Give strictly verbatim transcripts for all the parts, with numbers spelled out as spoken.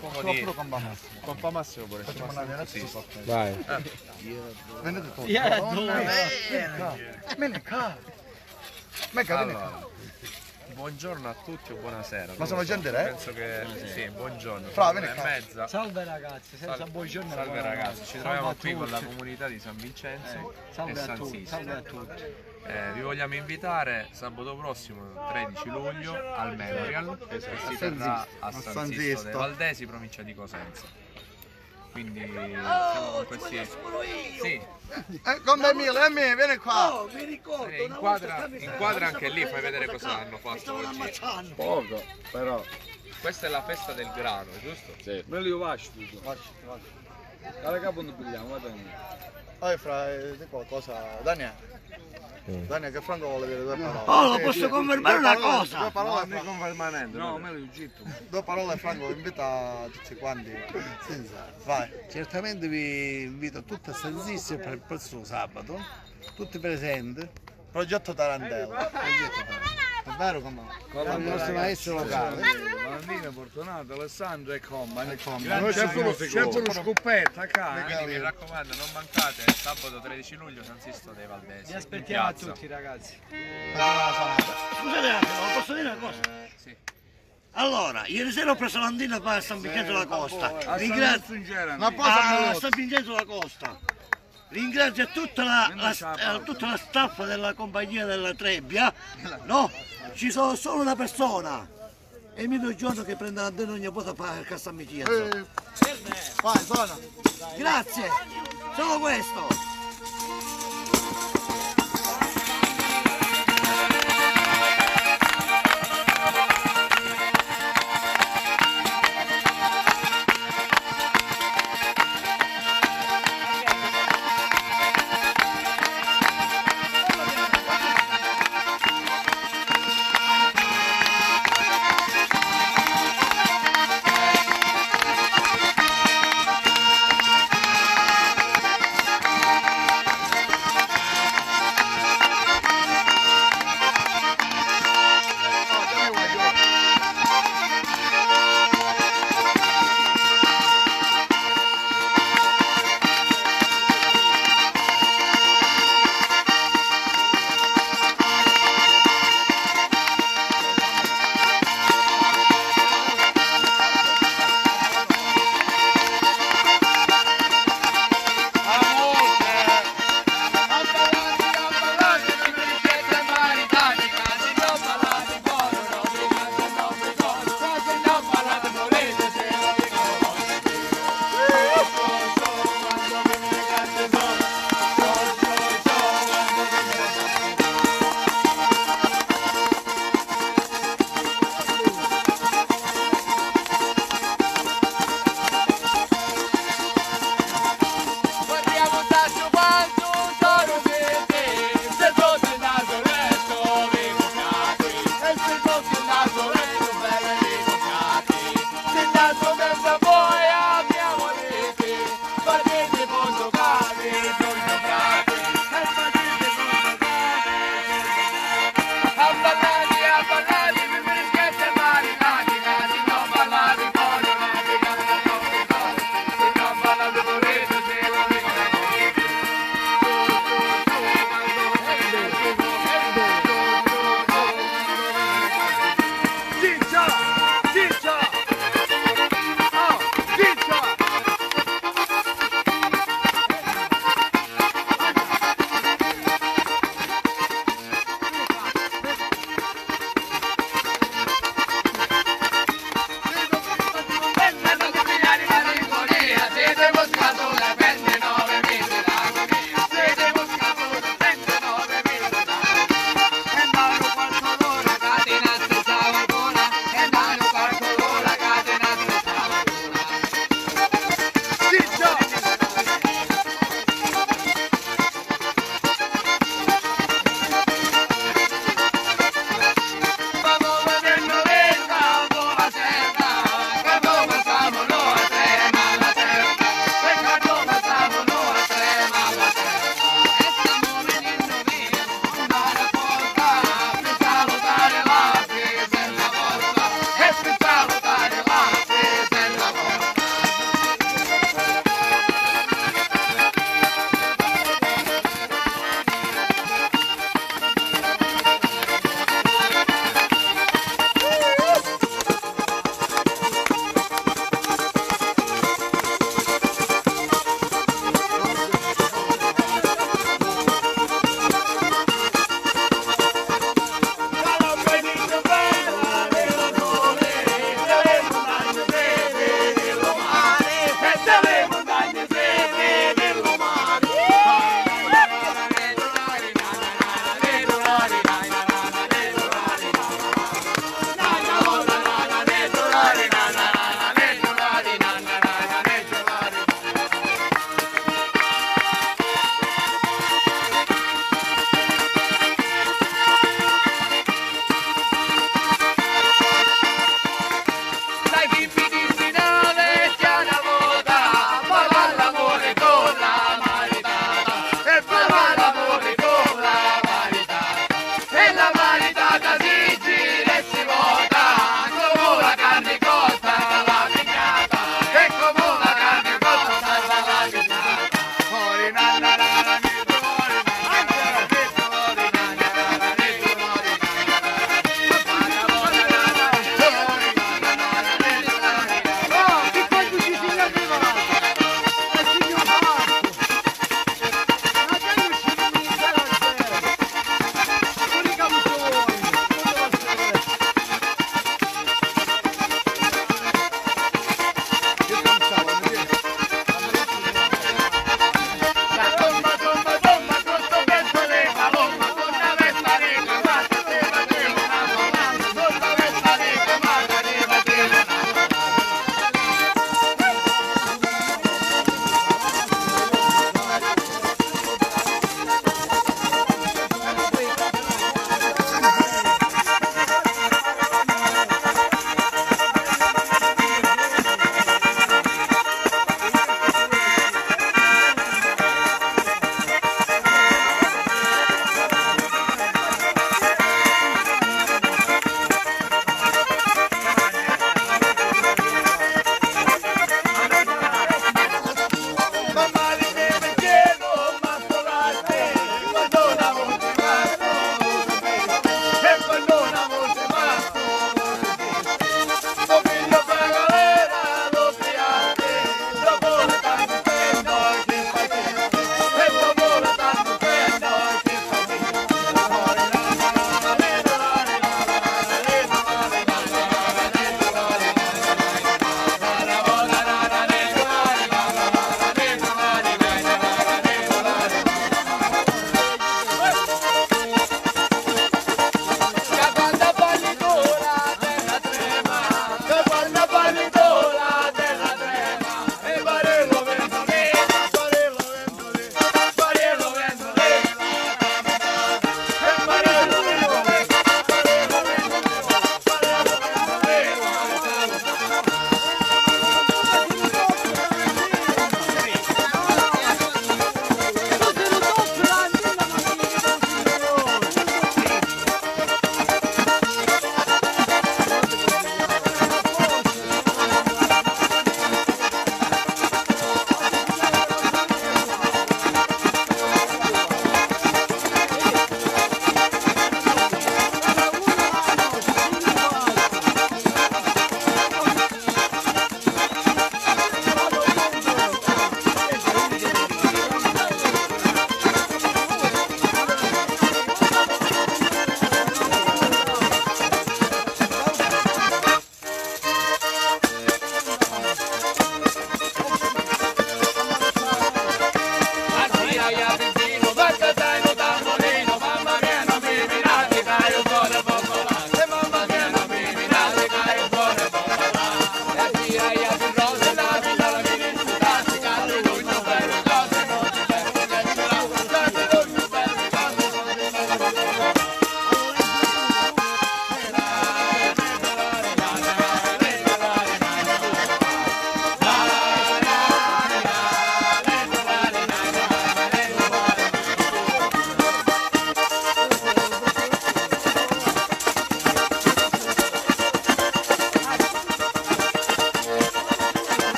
poco di... Compa Massimo. Compa Massimo pure. Facciamo una vera sì. Vai. Venite tutti. Allora, buongiorno a tutti o buonasera. Ma sono gente re? Penso che sì, buongiorno. Fra, vieni e qua. mezza. Salve ragazzi, senza Salve, buongiorno. salve ragazzi, ci troviamo qui con la comunità di San Vincenzo e Salve a San tutti, Sisto. salve a tutti. Eh, vi vogliamo invitare sabato prossimo, tredici luglio, al Memorial che si terrà a San Sisto dei Valdesi, provincia di Cosenza. Quindi siamo con questi... Sì. Eh, con me Milo, eh me, vieni qua! Oh, mi ricordo, Eh, inquadra, inquadra anche lì, fai vedere cosa hanno fatto oggi. Poco, però. Questa è la festa del grano, giusto? Sì. Me li faccio tutto. Alla capo non pigliamo, va bene. Poi fra, eh, di qualcosa, Daniele. Daniele, che Franco vuole dire due parole. Oh, posso confermare una cosa? Due parole, Non è confermamento. No, me lo gitto. due parole Franco, invita tutti quanti. Vai. Certamente vi invito tutti a San Sisto per il prossimo sabato, tutti presenti. Progetto Tarantella. È vero come? Con il nostro maestro locale. Bambino Fortunato, Alessandro e compagni. Noi ci siamo Certo lo scoppetto a casa. Quindi mi raccomando, non mancate, sabato tredici luglio, San Sisto dei Valdesi. Vi aspettiamo a tutti ragazzi. Scusate un attimo, posso dire una cosa? Sì. Allora, ieri sera ho preso l'andina qua a San Vincenzo della Costa. A Ringrazio Ma poi a San Vincenzo della Costa. Ringrazio tutta la, la, eh, tutta la staff della compagnia della Trebbia. No, ci sono solo una persona. Emilio Giorno che prende l'andina ogni volta per Cassan Vincenzo. Eh, vai, suona. Grazie, solo questo.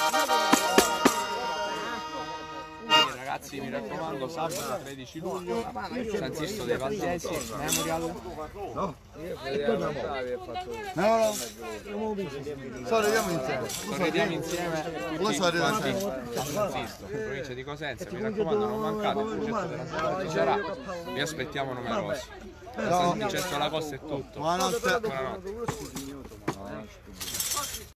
Quindi, ragazzi, mi raccomando, sabato tredici luglio, San Sisto dei Valdesi, Memorial. No, no. Sorridiamo insieme. Sorridiamo insieme Lo tutti sorrido quanti insieme. a San Sisto, provincia di Cosenza. Mi raccomando, non mancate, il progetto della serata ci sarà. Vi aspettiamo numerosi. Da San Vincenzo alla Costa è tutto. Buonanotte. Buonanotte.